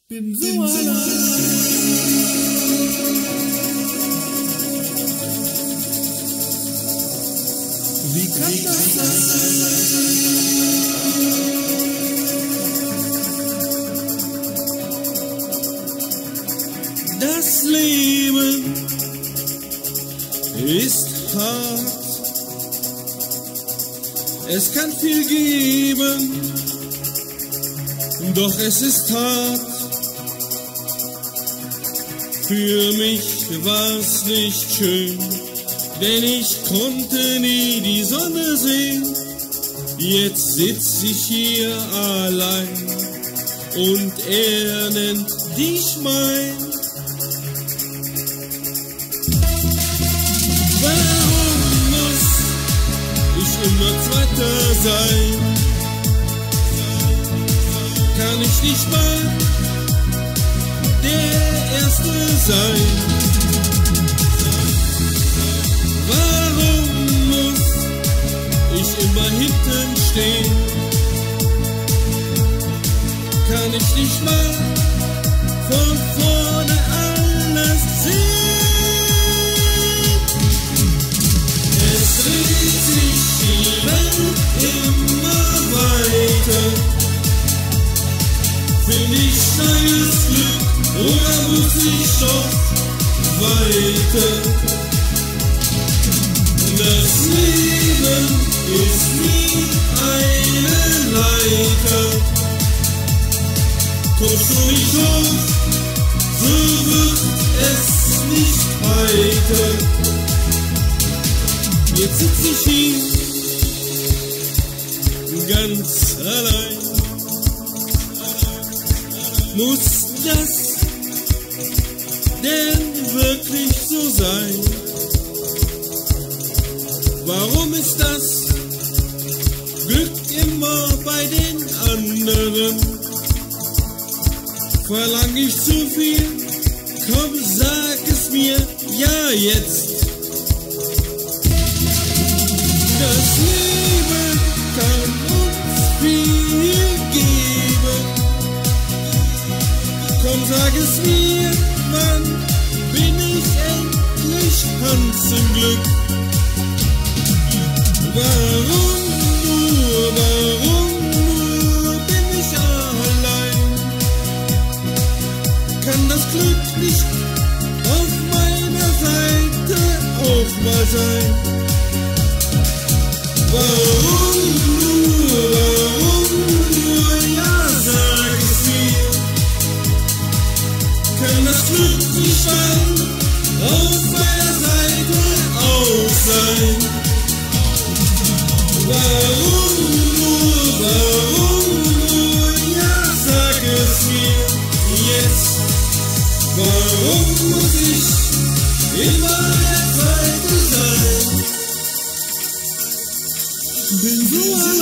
Bin so allein. Wie kann das sein? Das Leben ist hart. Es kann viel geben, doch es ist hart. Für mich war's nicht schön, denn ich konnte nie die Sonne sehen. Jetzt sitz ich hier allein und er nennt dich mein. Warum muss ich immer Zweiter sein? Kann ich nicht mal der Erste sein? Warum muss ich immer hinten stehen? Kann ich nicht mal von vorne alles sehen? Es dreht sich die Welt immer weiter. Find ich neues Glück oder muss ich doch weiter? Das Leben ist wie eine Leiter. Kommst du nicht hoch, so wird es nicht weiter. Jetzt sitz ich hier ganz allein. Muss das denn wirklich so sein? Warum ist das Glück immer bei den anderen? Verlang ich zu viel? Komm, sag es mir, ja jetzt. Das Leben kann uns viel geben. Komm, sag es mir, wann bin ich endlich ganz im Glück? Warum nur bin ich allein? Kann das Glück nicht auf meiner Seite auch mal sein? Warum nur, ja sag es mir. Kann das Glück nicht mal auf meiner Seite auch sein? Warum nur, ja sag es mir jetzt. Warum muss ich immer der Zweite sein? Bin so